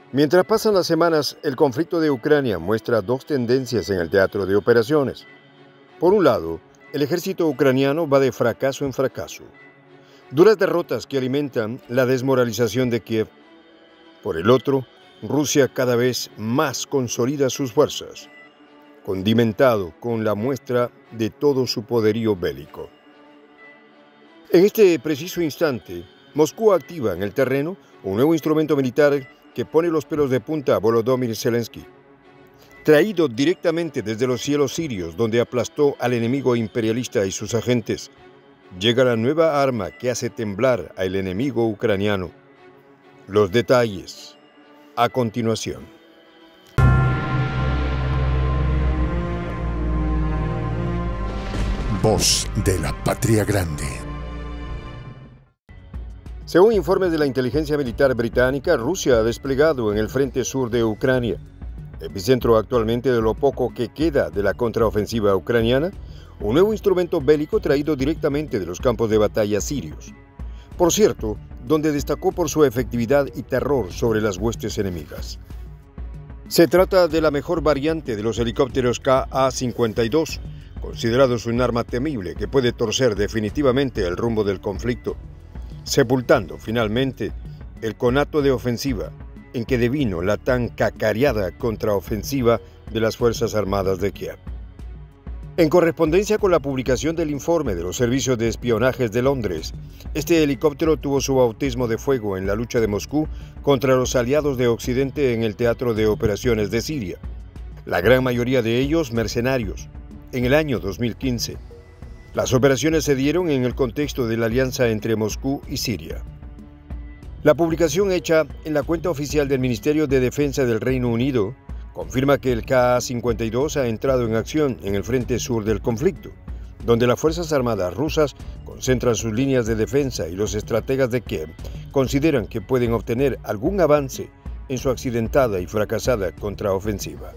Mientras pasan las semanas, el conflicto de Ucrania muestra dos tendencias en el teatro de operaciones. Por un lado, el ejército ucraniano va de fracaso en fracaso. Duras derrotas que alimentan la desmoralización de Kiev. Por el otro, Rusia cada vez más consolida sus fuerzas, condimentado con la muestra de todo su poderío bélico. En este preciso instante, Moscú activa en el terreno un nuevo instrumento militar que pone los pelos de punta a Volodymyr Zelensky. Traído directamente desde los cielos sirios, donde aplastó al enemigo imperialista y sus agentes, llega la nueva arma que hace temblar al enemigo ucraniano. Los detalles, a continuación. Voz de la Patria Grande. Según informes de la inteligencia militar británica, Rusia ha desplegado en el frente sur de Ucrania, epicentro actualmente de lo poco que queda de la contraofensiva ucraniana, un nuevo instrumento bélico traído directamente de los campos de batalla sirios. Por cierto, donde destacó por su efectividad y terror sobre las huestes enemigas. Se trata de la mejor variante de los helicópteros Ka-52, considerados un arma temible que puede torcer definitivamente el rumbo del conflicto, sepultando finalmente el conato de ofensiva en que devino la tan cacareada contraofensiva de las Fuerzas Armadas de Kiev. En correspondencia con la publicación del informe de los servicios de espionajes de Londres, este helicóptero tuvo su bautismo de fuego en la lucha de Moscú contra los aliados de Occidente en el teatro de operaciones de Siria, la gran mayoría de ellos mercenarios, en el año 2015. Las operaciones se dieron en el contexto de la alianza entre Moscú y Siria. La publicación hecha en la cuenta oficial del Ministerio de Defensa del Reino Unido confirma que el Ka-52 ha entrado en acción en el frente sur del conflicto, donde las Fuerzas Armadas rusas concentran sus líneas de defensa y los estrategas de Kiev consideran que pueden obtener algún avance en su accidentada y fracasada contraofensiva.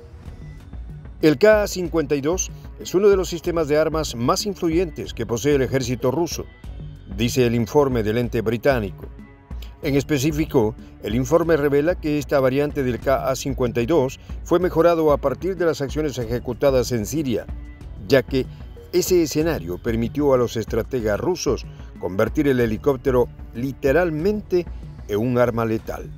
El Ka-52 es uno de los sistemas de armas más influyentes que posee el ejército ruso, dice el informe del ente británico. En específico, el informe revela que esta variante del Ka-52 fue mejorado a partir de las acciones ejecutadas en Siria, ya que ese escenario permitió a los estrategas rusos convertir el helicóptero literalmente en un arma letal.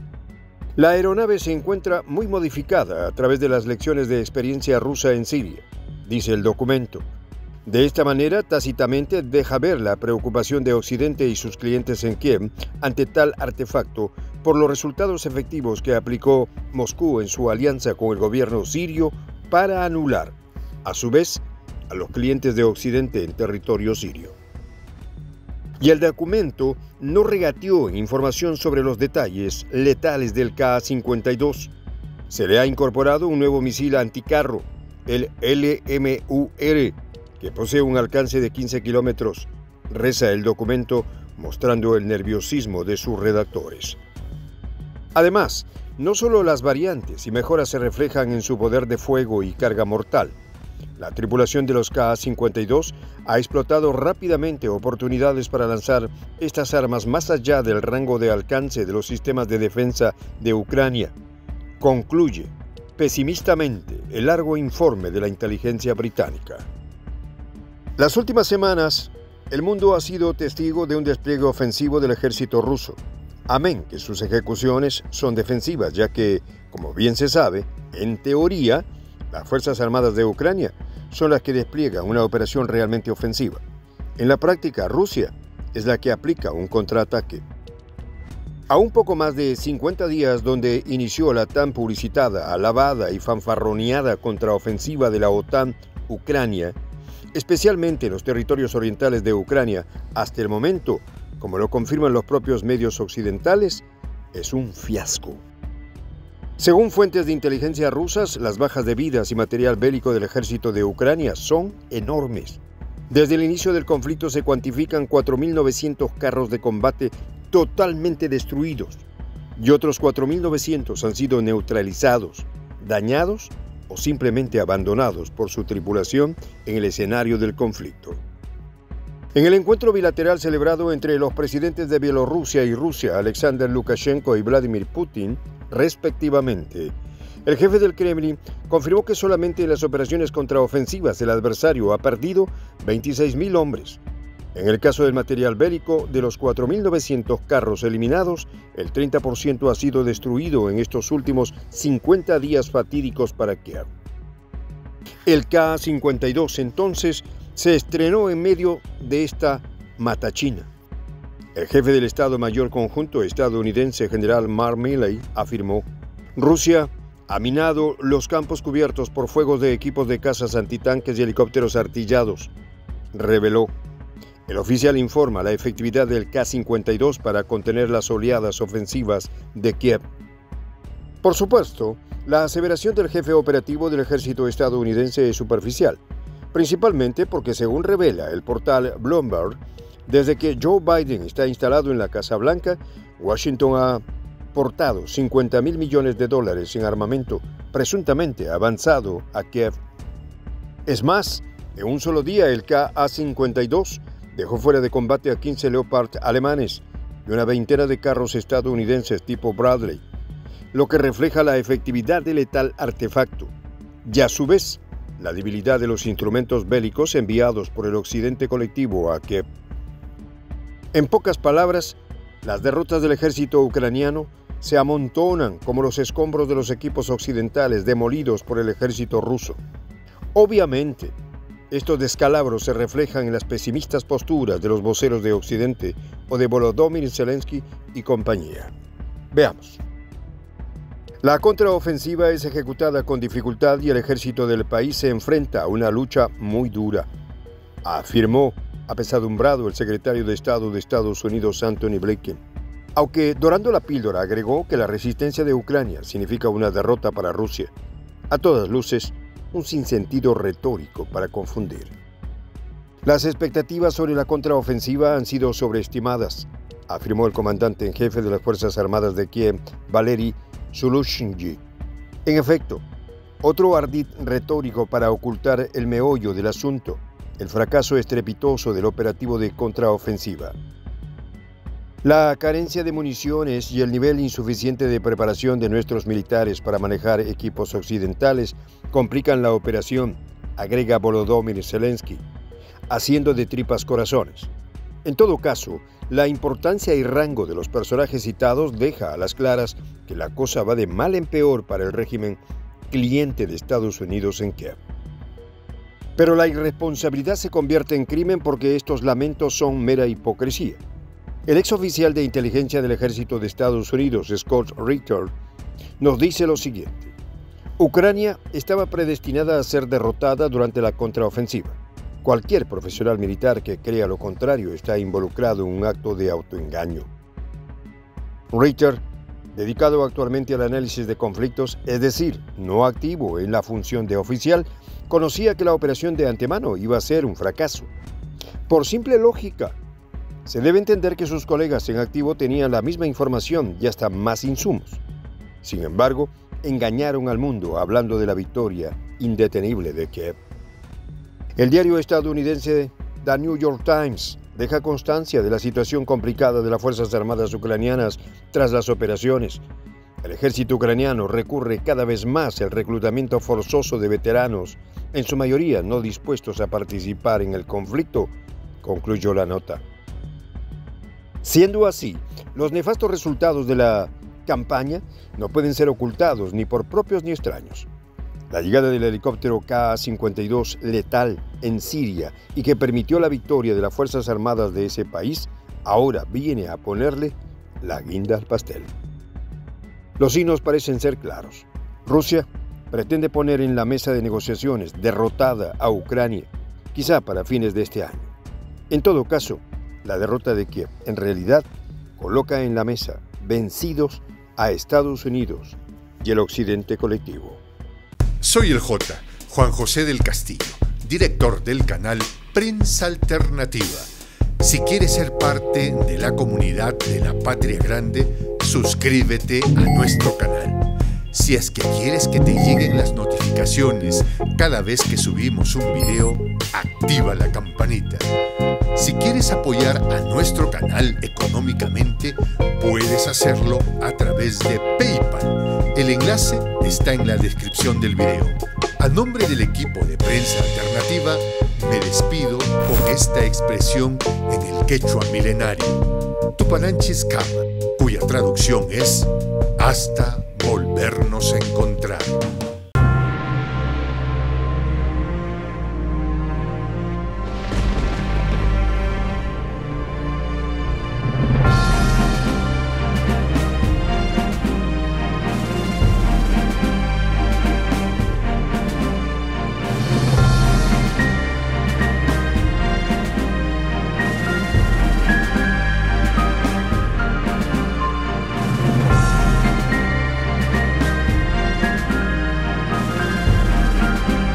La aeronave se encuentra muy modificada a través de las lecciones de experiencia rusa en Siria, dice el documento. De esta manera, tácitamente deja ver la preocupación de Occidente y sus clientes en Kiev ante tal artefacto por los resultados efectivos que aplicó Moscú en su alianza con el gobierno sirio para anular, a su vez, a los clientes de Occidente en territorio sirio. Y el documento no regateó en información sobre los detalles letales del Ka-52. Se le ha incorporado un nuevo misil anticarro, el LMUR, que posee un alcance de 15 kilómetros, reza el documento mostrando el nerviosismo de sus redactores. Además, no solo las variantes y mejoras se reflejan en su poder de fuego y carga mortal. La tripulación de los Ka-52 ha explotado rápidamente oportunidades para lanzar estas armas más allá del rango de alcance de los sistemas de defensa de Ucrania. Concluye pesimistamente el largo informe de la inteligencia británica. Las últimas semanas, el mundo ha sido testigo de un despliegue ofensivo del ejército ruso, amén que sus ejecuciones son defensivas, ya que, como bien se sabe, en teoría, las Fuerzas Armadas de Ucrania son las que despliegan una operación realmente ofensiva. En la práctica, Rusia es la que aplica un contraataque. A un poco más de 50 días donde inició la tan publicitada, alabada y fanfarroneada contraofensiva de la OTAN, Ucrania, especialmente en los territorios orientales de Ucrania, hasta el momento, como lo confirman los propios medios occidentales, es un fiasco. Según fuentes de inteligencia rusas, las bajas de vidas y material bélico del ejército de Ucrania son enormes. Desde el inicio del conflicto se cuantifican 4.900 carros de combate totalmente destruidos y otros 4.900 han sido neutralizados, dañados o simplemente abandonados por su tripulación en el escenario del conflicto. En el encuentro bilateral celebrado entre los presidentes de Bielorrusia y Rusia, Alexander Lukashenko y Vladimir Putin, respectivamente. El jefe del Kremlin confirmó que solamente en las operaciones contraofensivas el adversario ha perdido 26.000 hombres. En el caso del material bélico, de los 4.900 carros eliminados, el 30% ha sido destruido en estos últimos 50 días fatídicos para Kiev. El Ka-52 entonces se estrenó en medio de esta matachina. El jefe del Estado Mayor Conjunto estadounidense, general Mark Milley, afirmó: Rusia ha minado los campos cubiertos por fuegos de equipos de cazas antitanques y helicópteros artillados, reveló. El oficial informa la efectividad del Ka-52 para contener las oleadas ofensivas de Kiev. Por supuesto, la aseveración del jefe operativo del ejército estadounidense es superficial, principalmente porque, según revela el portal Bloomberg, desde que Joe Biden está instalado en la Casa Blanca, Washington ha aportado $50.000 millones en armamento presuntamente avanzado a Kiev. Es más, en un solo día el Ka-52 dejó fuera de combate a 15 Leopard alemanes y una veintena de carros estadounidenses tipo Bradley, lo que refleja la efectividad del letal artefacto y, a su vez, la debilidad de los instrumentos bélicos enviados por el occidente colectivo a Kiev. En pocas palabras, las derrotas del ejército ucraniano se amontonan como los escombros de los equipos occidentales demolidos por el ejército ruso. Obviamente, estos descalabros se reflejan en las pesimistas posturas de los voceros de Occidente o de Volodymyr Zelensky y compañía. Veamos. La contraofensiva es ejecutada con dificultad y el ejército del país se enfrenta a una lucha muy dura, afirmó apesadumbrado el secretario de Estado de Estados Unidos, Antony Blinken. Aunque dorando la píldora agregó que la resistencia de Ucrania significa una derrota para Rusia. A todas luces, un sinsentido retórico para confundir. Las expectativas sobre la contraofensiva han sido sobreestimadas, afirmó el comandante en jefe de las Fuerzas Armadas de Kiev, Valery Zaluzhnyi. En efecto, otro ardid retórico para ocultar el meollo del asunto, el fracaso estrepitoso del operativo de contraofensiva. La carencia de municiones y el nivel insuficiente de preparación de nuestros militares para manejar equipos occidentales complican la operación, agrega Volodymyr Zelensky, haciendo de tripas corazones. En todo caso, la importancia y rango de los personajes citados deja a las claras que la cosa va de mal en peor para el régimen cliente de Estados Unidos en Kiev. Pero la irresponsabilidad se convierte en crimen porque estos lamentos son mera hipocresía. El exoficial de inteligencia del ejército de Estados Unidos, Scott Ritter, nos dice lo siguiente: Ucrania estaba predestinada a ser derrotada durante la contraofensiva. Cualquier profesional militar que crea lo contrario está involucrado en un acto de autoengaño. Ritter, dedicado actualmente al análisis de conflictos, es decir, no activo en la función de oficial, conocía que la operación de antemano iba a ser un fracaso. Por simple lógica, se debe entender que sus colegas en activo tenían la misma información y hasta más insumos. Sin embargo, engañaron al mundo hablando de la victoria indetenible de Kiev. El diario estadounidense The New York Times deja constancia de la situación complicada de las Fuerzas Armadas ucranianas tras las operaciones. El ejército ucraniano recurre cada vez más al reclutamiento forzoso de veteranos, en su mayoría no dispuestos a participar en el conflicto, concluyó la nota. Siendo así, los nefastos resultados de la campaña no pueden ser ocultados ni por propios ni extraños. La llegada del helicóptero Ka-52 letal en Siria y que permitió la victoria de las Fuerzas Armadas de ese país, ahora viene a ponerle la guinda al pastel. Los signos parecen ser claros. Rusia pretende poner en la mesa de negociaciones derrotada a Ucrania, quizá para fines de este año. En todo caso, la derrota de Kiev, en realidad, coloca en la mesa vencidos a Estados Unidos y el occidente colectivo. Soy el J, Juan José del Castillo, director del canal Prensa Alternativa. Si quieres ser parte de la comunidad de la Patria Grande, suscríbete a nuestro canal. Si es que quieres que te lleguen las notificaciones cada vez que subimos un video, activa la campanita. Si quieres apoyar a nuestro canal económicamente, puedes hacerlo a través de PayPal. El enlace está en la descripción del video. A nombre del equipo de Prensa Alternativa, me despido con esta expresión en el quechua milenario, Tupananchis Kama, cuya traducción es hasta volvernos a encontrar.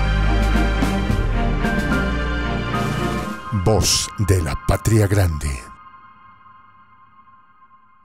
Voz de la Patria Grande.